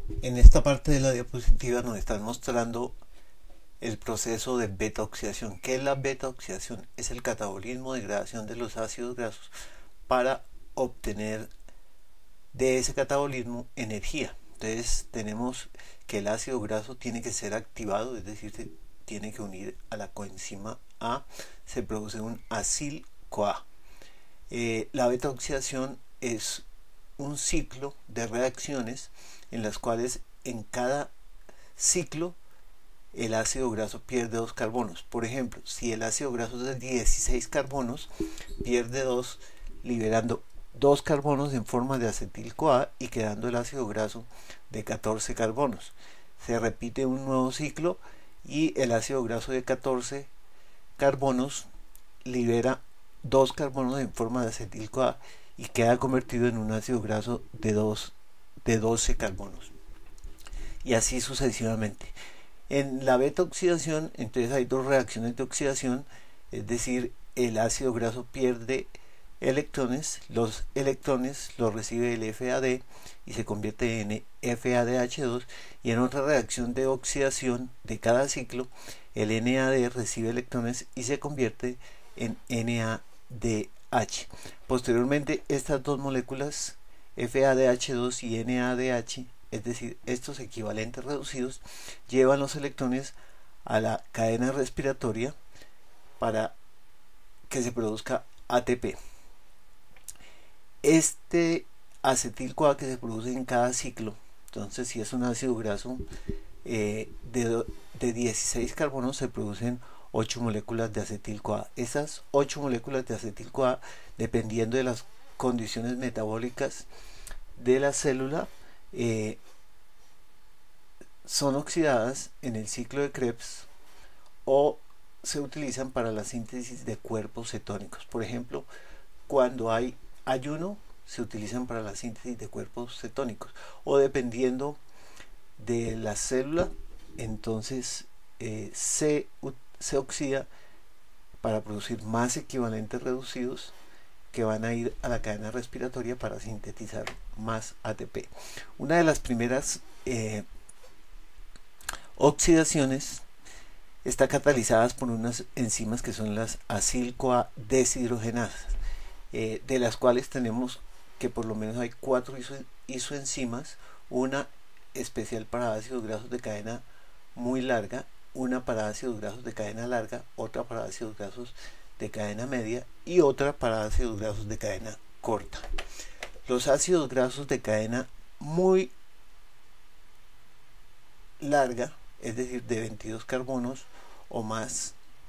En esta parte de la diapositiva nos están mostrando el proceso de beta oxidación. ¿Qué es la beta oxidación? Es el catabolismo de degradación de los ácidos grasos para obtener de ese catabolismo energía. Entonces tenemos que el ácido graso tiene que ser activado, es decir, se tiene que unir a la coenzima A, se produce un acil-CoA. La beta oxidación es un ciclo de reacciones en las cuales en cada ciclo el ácido graso pierde 2 carbonos. Por ejemplo, si el ácido graso es de 16 carbonos, pierde 2, liberando 2 carbonos en forma de acetil-CoA y quedando el ácido graso de 14 carbonos. Se repite un nuevo ciclo y el ácido graso de 14 carbonos libera 2 carbonos en forma de acetil-CoA y queda convertido en un ácido graso de 12 carbonos. Y así sucesivamente. En la beta oxidación, entonces hay dos reacciones de oxidación, es decir, el ácido graso pierde electrones, los electrones los recibe el FAD y se convierte en FADH2, y en otra reacción de oxidación de cada ciclo, el NAD recibe electrones y se convierte en NADH. Posteriormente, estas dos moléculas, FADH2 y NADH, es decir, estos equivalentes reducidos, llevan los electrones a la cadena respiratoria para que se produzca ATP. Este acetil-CoA que se produce en cada ciclo, entonces si es un ácido graso de 16 carbonos, se producen 8 moléculas de acetil-CoA. Esas 8 moléculas de acetil-CoA, dependiendo de las condiciones metabólicas de la célula, son oxidadas en el ciclo de Krebs o se utilizan para la síntesis de cuerpos cetónicos. Por ejemplo, cuando hay ayuno, se utilizan para la síntesis de cuerpos cetónicos, o dependiendo de la célula, entonces se oxida para producir más equivalentes reducidos que van a ir a la cadena respiratoria para sintetizar más ATP. Una de las primeras oxidaciones está catalizadas por unas enzimas que son las acil-CoA deshidrogenasas, de las cuales tenemos que por lo menos hay 4 isoenzimas, una especial para ácidos grasos de cadena muy larga, una para ácidos grasos de cadena larga, otra para ácidos grasos de cadena media y otra para ácidos grasos de cadena corta. Los ácidos grasos de cadena muy larga, es decir, de 22 carbonos o más,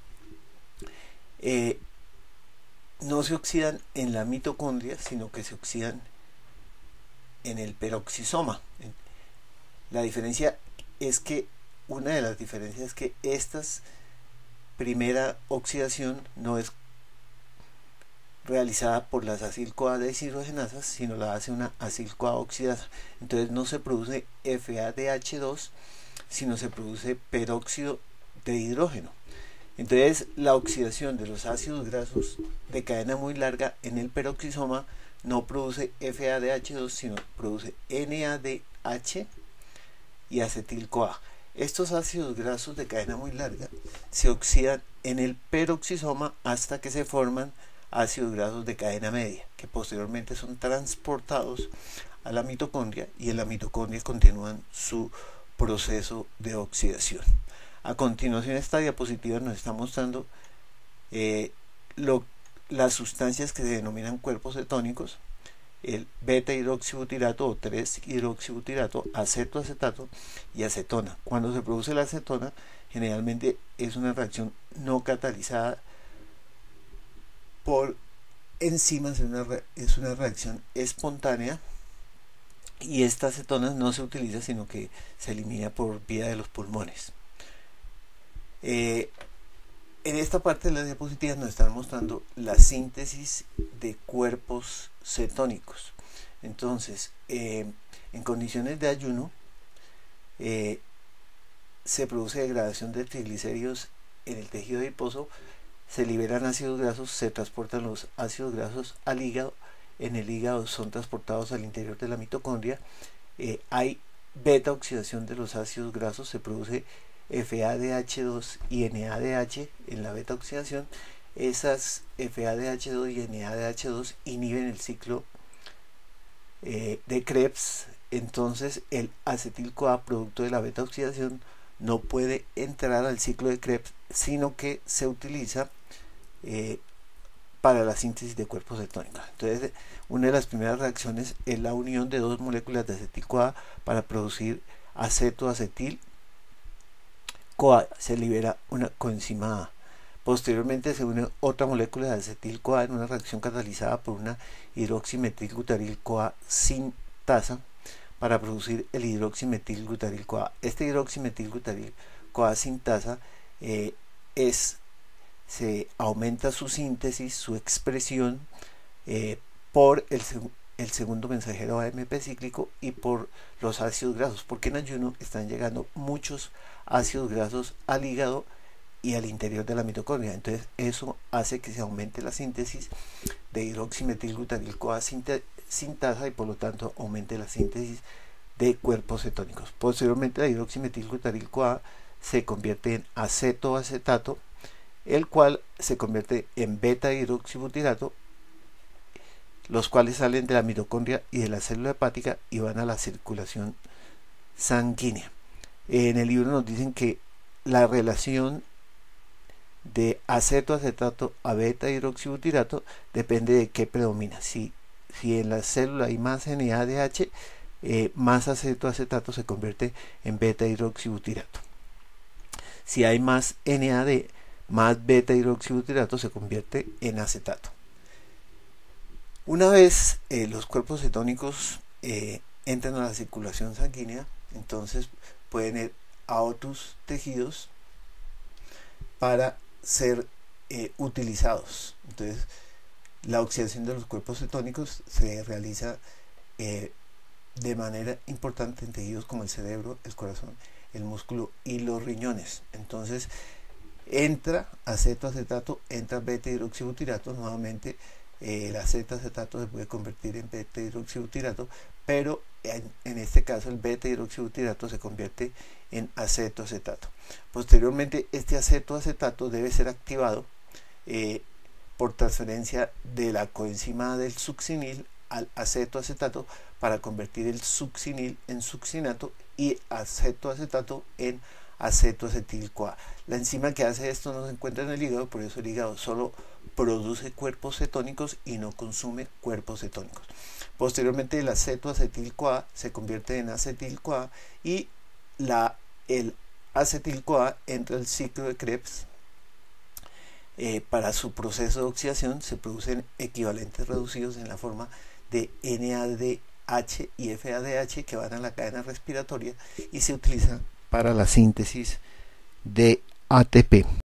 no se oxidan en la mitocondria, sino que se oxidan en el peroxisoma. La diferencia es que, una de las diferencias es que esta primera oxidación no es realizada por las acil-CoA deshidrogenasas, sino la hace una acil-CoA oxidasa. Entonces no se produce FADH2, sino se produce peróxido de hidrógeno. Entonces la oxidación de los ácidos grasos de cadena muy larga en el peroxisoma no produce FADH2, sino produce NADH y acetil-CoA. Estos ácidos grasos de cadena muy larga se oxidan en el peroxisoma hasta que se forman ácidos grasos de cadena media, que posteriormente son transportados a la mitocondria y en la mitocondria continúan su proceso de oxidación. A continuación, esta diapositiva nos está mostrando las sustancias que se denominan cuerpos cetónicos: el beta hidroxibutirato o 3-hidroxibutirato, acetoacetato y acetona. Cuando se produce la acetona, generalmente es una reacción no catalizada por enzimas, es una reacción espontánea, y esta acetona no se utiliza, sino que se elimina por vía de los pulmones. En esta parte de la diapositiva nos están mostrando la síntesis de cuerpos cetónicos. Entonces, en condiciones de ayuno, se produce degradación de triglicéridos en el tejido adiposo, se liberan ácidos grasos, se transportan los ácidos grasos al hígado, en el hígado son transportados al interior de la mitocondria, hay beta oxidación de los ácidos grasos se produce FADH2 y NADH en la beta oxidación. Esas FADH2 y NADH2 inhiben el ciclo de Krebs. Entonces el acetil-CoA, producto de la beta oxidación, no puede entrar al ciclo de Krebs, sino que se utiliza para la síntesis de cuerpos cetónicos. Entonces, una de las primeras reacciones es la unión de dos moléculas de acetil-CoA para producir acetoacetil-CoA. Se libera una coenzima A. Posteriormente se une otra molécula de acetil-CoA en una reacción catalizada por una hidroximetilbutaril-CoA sintasa para producir el hidroximetilbutaril-CoA. Este hidroximetilbutaril-CoA sintasa se aumenta su síntesis, su expresión por el segundo mensajero AMP cíclico y por los ácidos grasos, porque en ayuno están llegando muchos ácidos grasos al hígado y al interior de la mitocondria. Entonces eso hace que se aumente la síntesis de hidroximetilbutaril-CoA sintasa y por lo tanto aumente la síntesis de cuerpos cetónicos. Posteriormente la hidroximetilbutaril-CoA se convierte en acetoacetato, el cual se convierte en beta hidroxibutirato, los cuales salen de la mitocondria y de la célula hepática y van a la circulación sanguínea. En el libro nos dicen que la relación de acetoacetato a beta hidroxibutirato depende de qué predomina. Si en la célula hay más NADH, más acetoacetato se convierte en beta hidroxibutirato. Si hay más NAD, más beta hidroxibutirato se convierte en acetato. Una vez los cuerpos cetónicos entran a la circulación sanguínea, entonces pueden ir a otros tejidos para ser utilizados. Entonces la oxidación de los cuerpos cetónicos se realiza de manera importante en tejidos como el cerebro, el corazón, el músculo y los riñones. Entonces entra acetoacetato, entra beta hidroxibutirato. Nuevamente el acetoacetato se puede convertir en beta hidroxibutirato, pero en este caso el beta hidroxibutirato se convierte en acetoacetato. Posteriormente este acetoacetato debe ser activado por transferencia de la coenzima del succinil al acetoacetato para convertir el succinil en succinato y acetoacetato en acetoacetil-CoA. La enzima que hace esto no se encuentra en el hígado, por eso el hígado solo produce cuerpos cetónicos y no consume cuerpos cetónicos. Posteriormente el acetoacetil-CoA se convierte en acetil-CoA y el acetil-CoA entra al ciclo de Krebs. Para su proceso de oxidación se producen equivalentes reducidos en la forma de NADH y FADH que van a la cadena respiratoria y se utilizan para la síntesis de ATP.